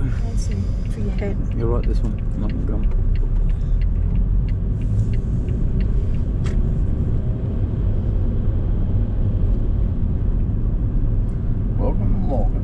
That's for your head. You're right, this one. Not gum. Welcome to Morgan.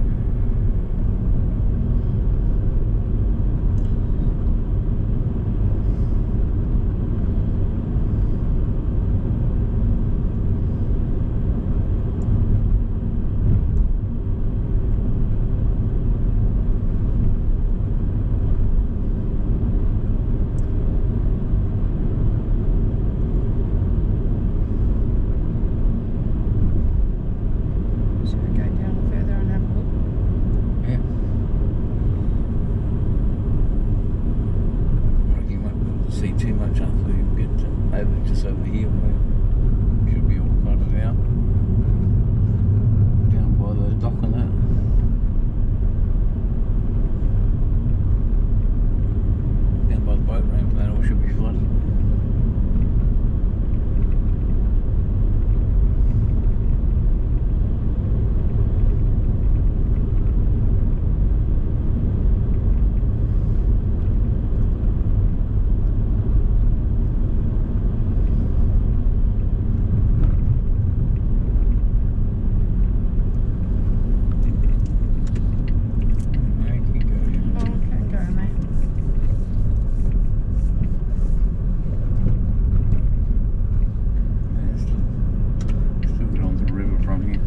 Should we go down further and have a look? Yeah. I reckon you won't be able to see too much until you get over just over here where it should be all flooded out. Down by the dock and that. Down by the boat ramp and that all should be flooded. Oh, okay, go, mate. Still get on the river from here.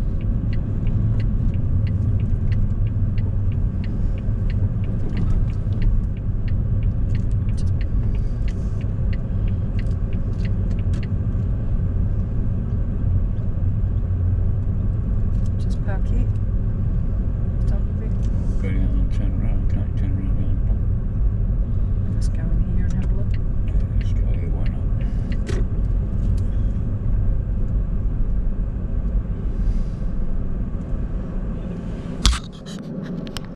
Just park here.